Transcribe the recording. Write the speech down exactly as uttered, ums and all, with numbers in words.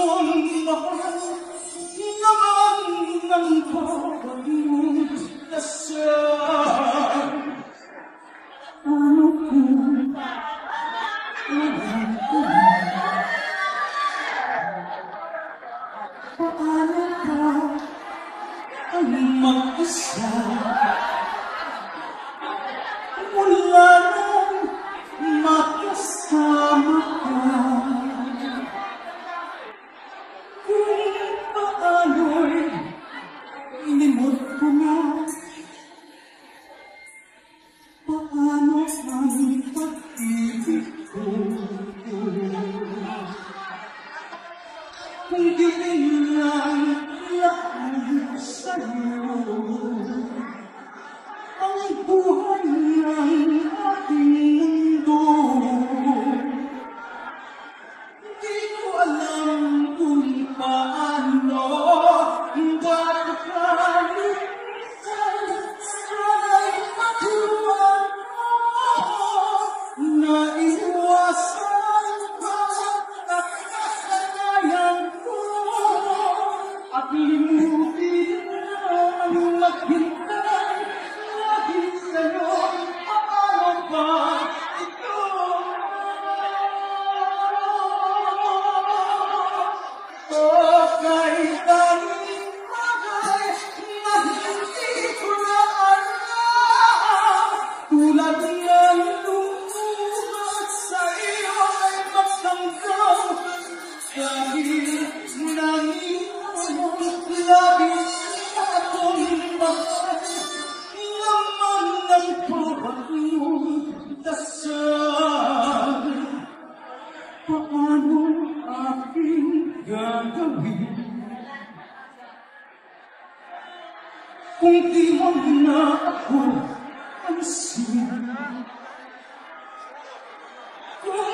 mahal naman ng bawat dasal. Ano kung walang ulan? Paano ka ang mag-isa? Wala nang makasama ka. Kung paano'y limot ko na, paano ang pag-ibig ko? Kung dilim lang lahat sa'yo, ang buhay ng ating mundo. Di ko alam kung paano makakalimutan ay matuwa na iwasan pa nakasanayan ko at limutin ang maghintay lagi sa'yo. Paano ba ito? O kahit tanging bagay na hindi ko na alam, tulad ng lumuhat sa iyo ay magtanggap. Dahil nangiwan labis akong mahal, laman ng bawat iyong dasal. Paano aking gagawin kung di mo na ako pansin? Kung